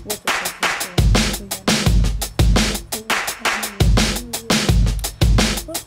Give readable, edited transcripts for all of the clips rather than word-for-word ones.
What's the question? What's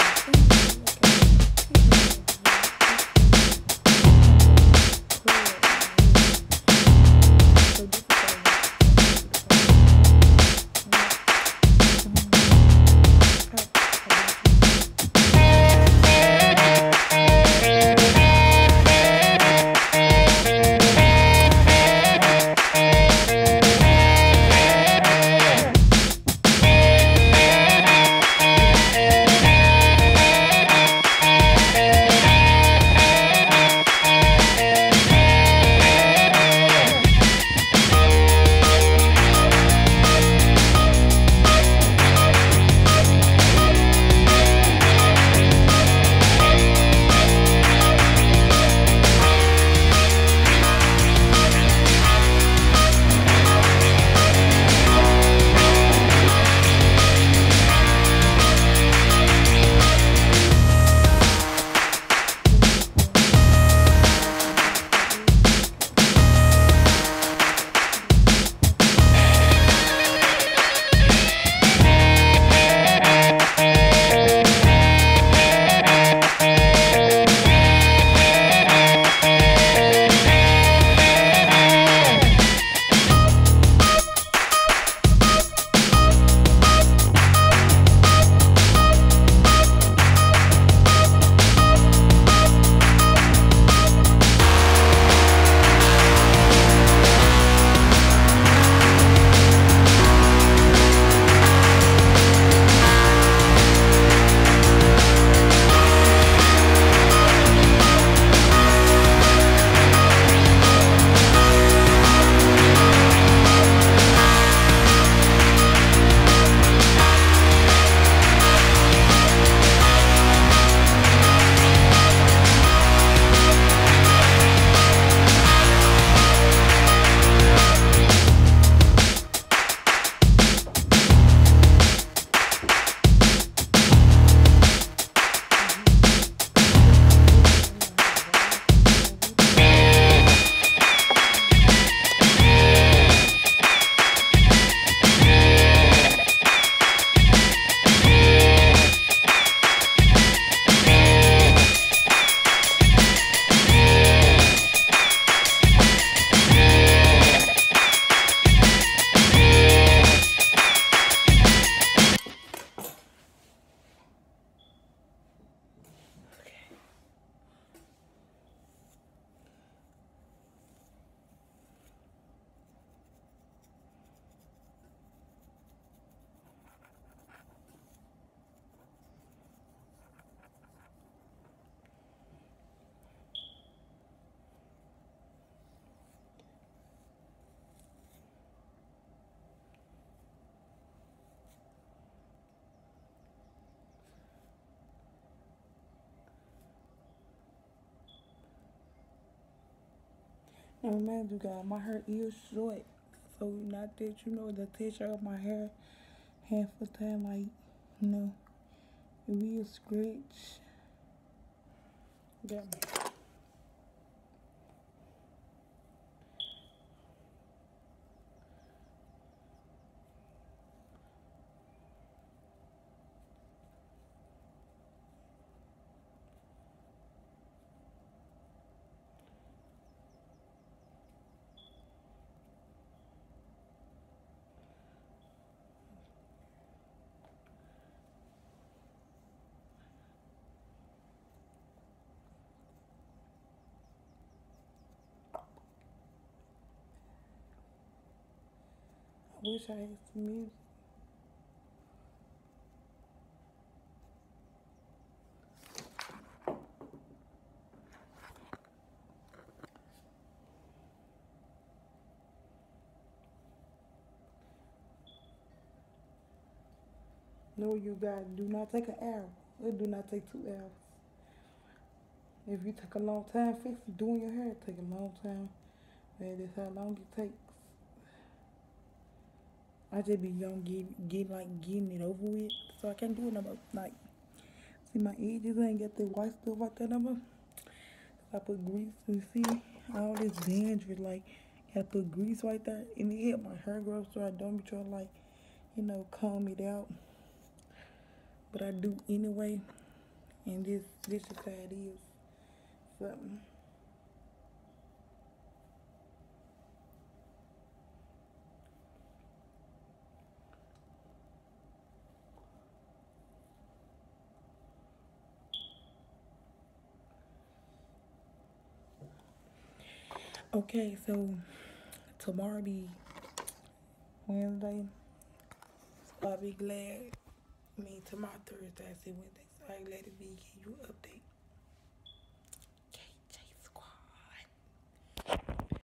Now remember, you guys, my hair is short, so not that you know the texture of my hair half the time, like, you know, it will scratch. Got me. I wish I had some music. No, you guys, do not take an hour. It do not take 2 hours. If you take a long time fixing doing your hair, it take a long time. And that's how long it takes. I just be young, getting it over with, so I can't do it no more. Like, see my edges ain't got the white stuff out there no more. I put grease and see all this dandruff, like I put grease right there, and it helped my hair grow, so I don't be trying to, like, comb it out. But I do anyway, and this is how it is. Something. Okay, so tomorrow be Wednesday. So I'll be glad. I mean, tomorrow Thursday, I say Wednesday. So I'm glad to be giving you an update